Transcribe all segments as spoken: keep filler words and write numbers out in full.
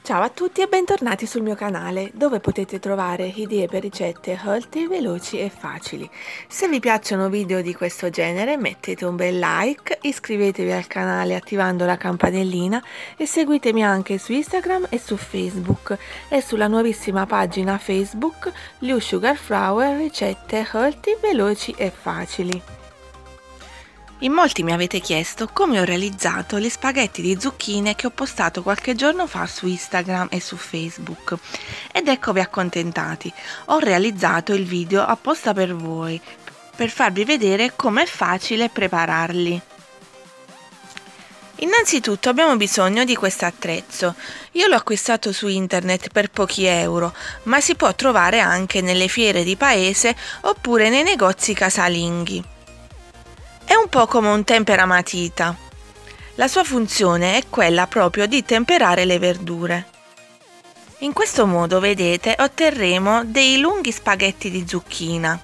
Ciao a tutti e bentornati sul mio canale, dove potete trovare idee per ricette healthy, veloci e facili. Se vi piacciono video di questo genere mettete un bel like, iscrivetevi al canale attivando la campanellina e seguitemi anche su Instagram e su Facebook e sulla nuovissima pagina Facebook Liu Sugar Flower ricette healthy, veloci e facili. In molti mi avete chiesto come ho realizzato gli spaghetti di zucchine che ho postato qualche giorno fa su Instagram e su Facebook. Ed eccovi accontentati, ho realizzato il video apposta per voi, per farvi vedere com'è facile prepararli. Innanzitutto abbiamo bisogno di questo attrezzo. Io l'ho acquistato su internet per pochi euro, ma si può trovare anche nelle fiere di paese oppure nei negozi casalinghi. È un po' come un temperamatita. La sua funzione è quella proprio di temperare le verdure. In questo modo, vedete, otterremo dei lunghi spaghetti di zucchina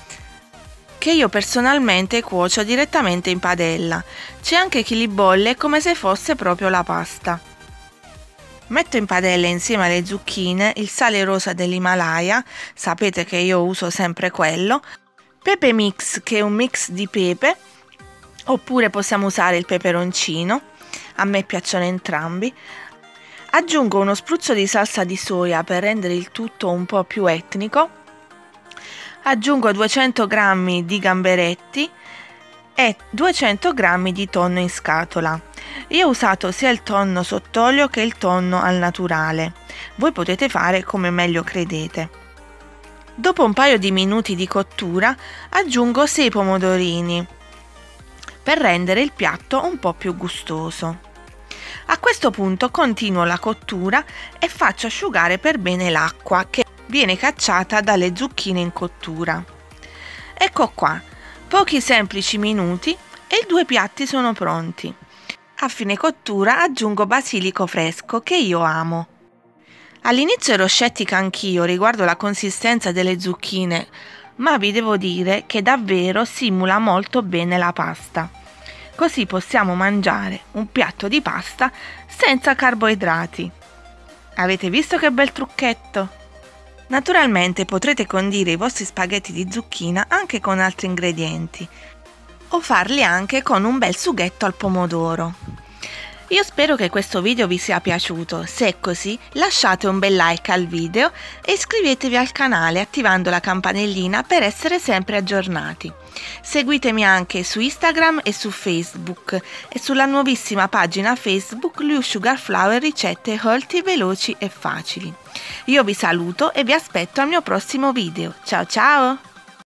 che io personalmente cuocio direttamente in padella. C'è anche chi li bolle come se fosse proprio la pasta. Metto in padella insieme alle zucchine il sale rosa dell'Himalaya, sapete che io uso sempre quello, pepe mix, che è un mix di pepe, oppure possiamo usare il peperoncino, a me piacciono entrambi. Aggiungo uno spruzzo di salsa di soia per rendere il tutto un po' più etnico. Aggiungo duecento grammi di gamberetti e duecento grammi di tonno in scatola. Io ho usato sia il tonno sott'olio che il tonno al naturale. Voi potete fare come meglio credete. Dopo un paio di minuti di cottura aggiungo sei pomodorini per rendere il piatto un po' più gustoso. A questo punto continuo la cottura e faccio asciugare per bene l'acqua che viene cacciata dalle zucchine in cottura. Ecco qua, pochi semplici minuti e i due piatti sono pronti. A fine cottura aggiungo basilico fresco che io amo. All'inizio ero scettica anch'io riguardo la consistenza delle zucchine, ma vi devo dire che davvero simula molto bene la pasta. Così possiamo mangiare un piatto di pasta senza carboidrati. Avete visto che bel trucchetto? Naturalmente potrete condire i vostri spaghetti di zucchina anche con altri ingredienti o farli anche con un bel sughetto al pomodoro. Io spero che questo video vi sia piaciuto. Se è così, lasciate un bel like al video e iscrivetevi al canale attivando la campanellina per essere sempre aggiornati. Seguitemi anche su Instagram e su Facebook e sulla nuovissima pagina Facebook Liu Sugar Flower ricette healthy, veloci e facili. Io vi saluto e vi aspetto al mio prossimo video. Ciao ciao!